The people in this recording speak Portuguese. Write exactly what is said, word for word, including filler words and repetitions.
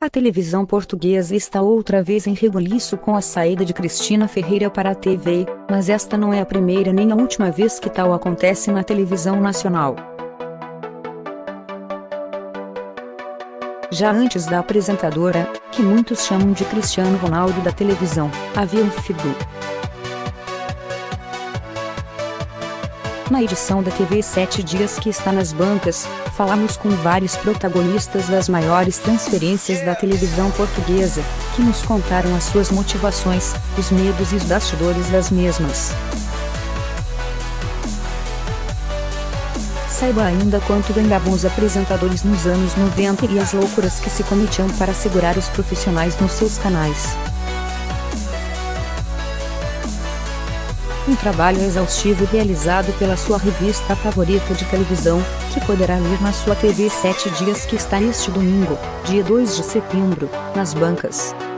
A televisão portuguesa está outra vez em rebuliço com a saída de Cristina Ferreira para a T V, mas esta não é a primeira nem a última vez que tal acontece na televisão nacional. Já antes da apresentadora, que muitos chamam de Cristiano Ronaldo da televisão, havia um Fidu. Na edição da T V Sete Dias que está nas bancas, falamos com vários protagonistas das maiores transferências da televisão portuguesa, que nos contaram as suas motivações, os medos e os bastidores das mesmas. Saiba ainda quanto ganhavam os apresentadores nos anos noventa e as loucuras que se cometiam para segurar os profissionais nos seus canais. Um trabalho exaustivo realizado pela sua revista favorita de televisão, que poderá ler na sua T V Sete Dias que está neste domingo, dia dois de setembro, nas bancas.